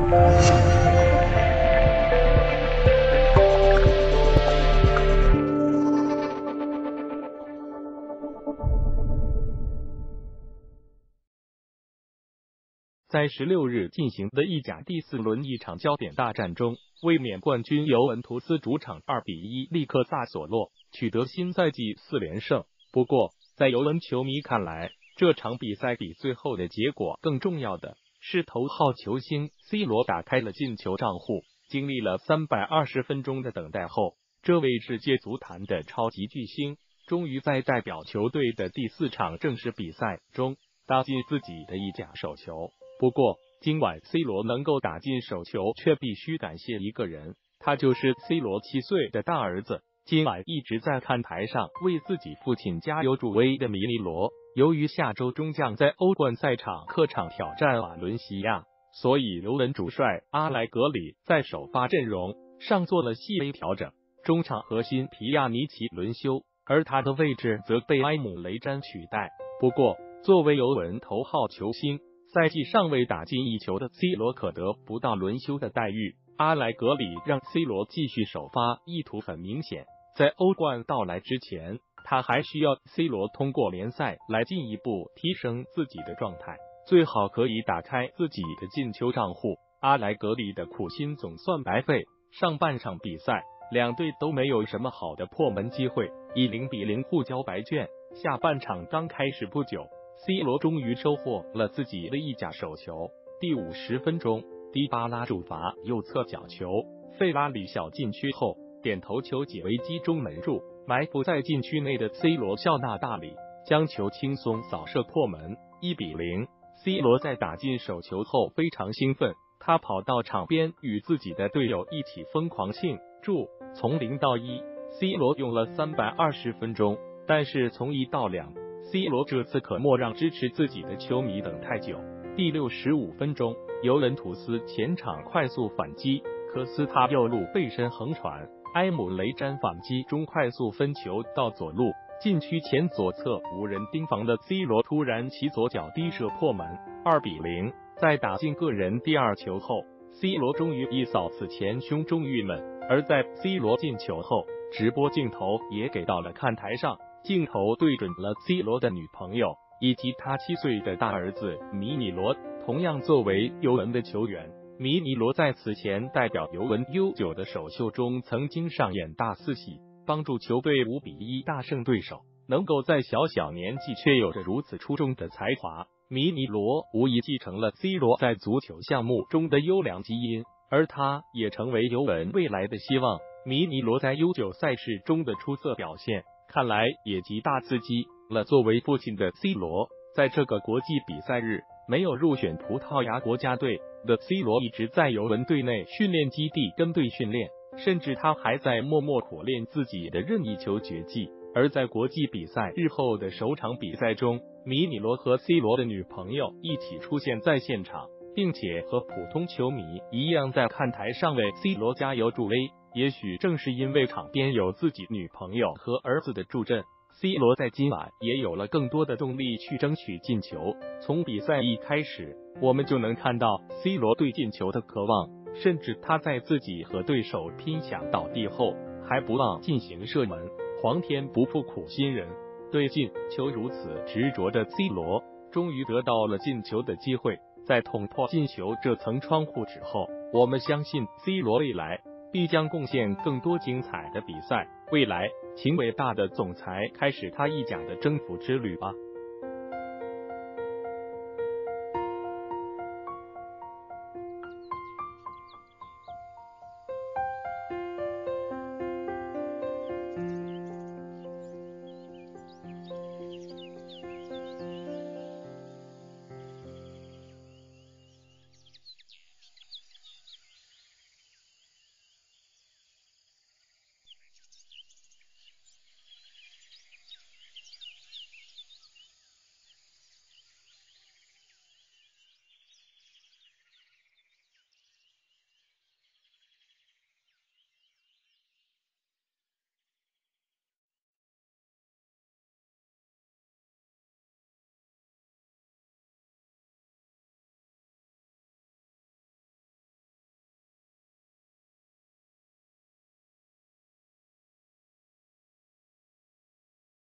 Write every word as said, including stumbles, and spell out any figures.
在十六日进行的意甲第四轮一场焦点大战中，卫冕冠军尤文图斯主场二比一力克萨索洛，取得新赛季四连胜。不过，在尤文球迷看来，这场比赛比最后的结果更重要的是头号球星 C 罗打开了进球账户。经历了三百二十分钟的等待后，这位世界足坛的超级巨星终于在代表球队的第四场正式比赛中打进自己的意甲首球。不过，今晚 C 罗能够打进首球，却必须感谢一个人，他就是 C 罗七岁的大儿子。今晚一直在看台上为自己父亲加油助威的米尼罗，由于下周中将在欧冠赛场客场挑战瓦伦西亚，所以尤文主帅阿莱格里在首发阵容上做了细微调整，中场核心皮亚尼奇轮休，而他的位置则被埃姆雷詹取代。不过，作为尤文头号球星，赛季尚未打进一球的 C 罗可得不到轮休的待遇。阿莱格里让 C 罗继续首发，意图很明显，在欧冠到来之前，他还需要 C 罗通过联赛来进一步提升自己的状态，最好可以打开自己的进球账户。阿莱格里的苦心总算白费，上半场比赛两队都没有什么好的破门机会，以零比零互交白卷。下半场刚开始不久，C 罗终于收获了自己的意甲首球。第五十分钟，迪巴拉主罚右侧角球，费拉里小禁区后点头球解围击中门柱，埋伏在禁区内的 C 罗笑纳大礼，将球轻松扫射破门。一比零。C 罗在打进首球后非常兴奋，他跑到场边与自己的队友一起疯狂庆祝。从零到一 ，C 罗用了三百二十分钟，但是从一到两。C 罗这次可莫让支持自己的球迷等太久。第六十五分钟，尤文图斯前场快速反击，科斯塔右路背身横传，埃姆雷詹反击中快速分球到左路禁区前左侧无人盯防的 C 罗突然其左脚低射破门。二比零。在打进个人第二球后， C 罗终于一扫此前胸中郁闷，而在 C 罗进球后，直播镜头也给到了看台上，镜头对准了 C 罗的女朋友以及他七岁的大儿子米尼罗。同样作为尤文的球员，米尼罗在此前代表尤文 U 九 的首秀中曾经上演大四喜，帮助球队五比一大胜对手。能够在小小年纪却有着如此出众的才华，米尼罗无疑继承了 C 罗在足球项目中的优良基因，而他也成为尤文未来的希望。米尼罗在 U 九 赛事中的出色表现，看来也极大刺激了作为父亲的 C 罗。在这个国际比赛日，没有入选葡萄牙国家队的 C 罗一直在尤文队内训练基地跟队训练，甚至他还在默默苦练自己的任意球绝技。而在国际比赛日后的首场比赛中，米尼罗和 C 罗的女朋友一起出现在现场，并且和普通球迷一样在看台上为 C 罗加油助威。也许正是因为场边有自己女朋友和儿子的助阵， C 罗在今晚也有了更多的动力去争取进球。从比赛一开始，我们就能看到 C 罗对进球的渴望，甚至他在自己和对手拼抢倒地后还不忘进行射门。皇天不负苦心人，对进球如此执着的 C 罗终于得到了进球的机会。在捅破进球这层窗户纸后，我们相信 C 罗未来必将贡献更多精彩的比赛。未来，请伟大的总裁开始他意甲的征服之旅吧。